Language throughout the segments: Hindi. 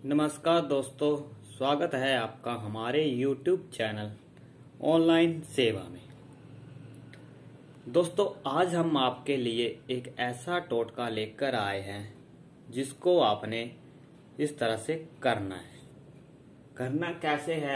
नमस्कार दोस्तों, स्वागत है आपका हमारे YouTube चैनल ऑनलाइन सेवा में। दोस्तों, आज हम आपके लिए एक ऐसा टोटका लेकर आए हैं जिसको आपने इस तरह से करना है। करना कैसे है?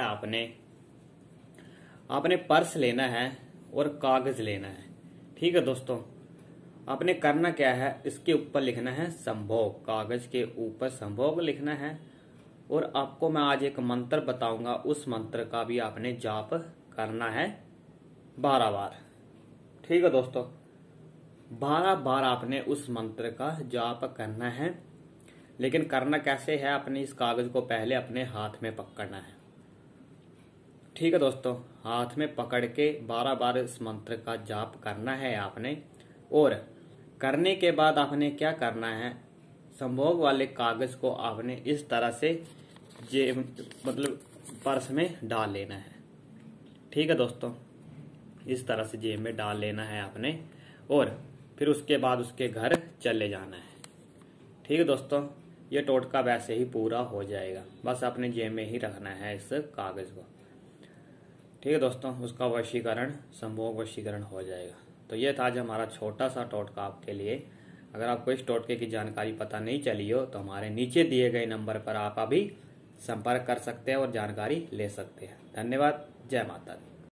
आपने पर्स लेना है और कागज लेना है। ठीक है दोस्तों, आपने करना क्या है, इसके ऊपर लिखना है संभोग। कागज के ऊपर संभोग लिखना है और आपको मैं आज एक मंत्र बताऊंगा, उस मंत्र का भी आपने जाप करना है 12 बार। ठीक है दोस्तों, 12 बार आपने उस मंत्र का जाप करना है। लेकिन करना कैसे है, अपने इस कागज को पहले अपने हाथ में पकड़ना है। ठीक है दोस्तों, हाथ में पकड़ के 12 बार इस मंत्र का जाप करना है आपने। और करने के बाद आपने क्या करना है, संभोग वाले कागज को आपने इस तरह से मतलब पर्स में डाल लेना है। ठीक है दोस्तों, इस तरह से जेब में डाल लेना है आपने और फिर उसके बाद उसके घर चले जाना है। ठीक है दोस्तों, ये टोटका वैसे ही पूरा हो जाएगा, बस अपने जेब में ही रखना है इस कागज को। ठीक है दोस्तों, उसका वशीकरण, संभोग वशीकरण हो जाएगा। तो ये था आज हमारा छोटा सा टोटका आपके लिए। अगर आपको इस टोटके की जानकारी पता नहीं चली हो तो हमारे नीचे दिए गए नंबर पर आप अभी संपर्क कर सकते हैं और जानकारी ले सकते हैं। धन्यवाद। जय माता दी।